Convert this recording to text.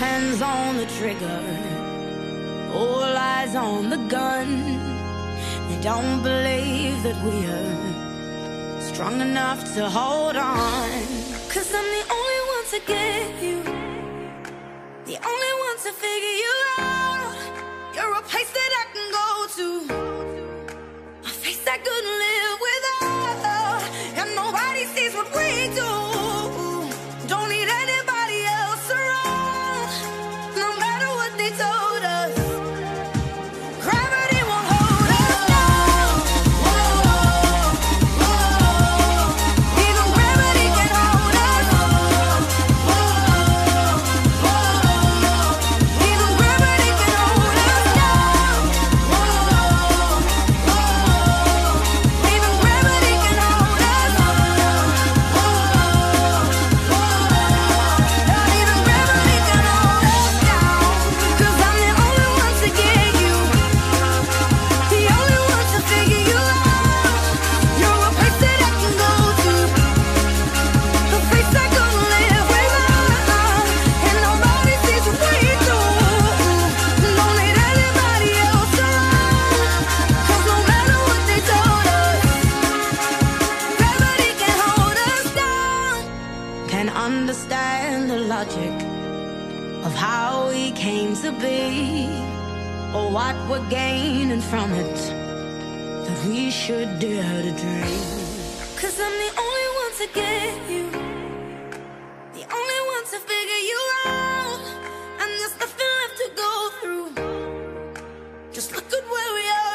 hands on the trigger, all eyes on the gun. They don't believe that we're strong enough to hold on. 'Cause I'm the only one to get you, the only one to figure you out. You're a place that I can go to, a face I couldn't live without. And nobody sees what we do. Don't need anybody else around. No matter what they told us, gravity won't hold us down. Whoa, whoa. Even gravity can hold us. Whoa, whoa. Even gravity can hold us down. Whoa, whoa. Even gravity can hold us. Whoa, not even gravity can hold us down. 'Cause I'm the only one to get you, the only one to figure you out. You're a place that I can go to, a place I couldn't live without. And nobody sees what we do. Don't need anybody else around. 'Cause no matter what they told us, gravity can hold us down. Can understand the logic of how we came to be, or what we're gaining from it, that we should dare to dream. 'Cause I'm the only one to get you, the only one to figure you out. And there's nothing left to go through. Just look at where we are.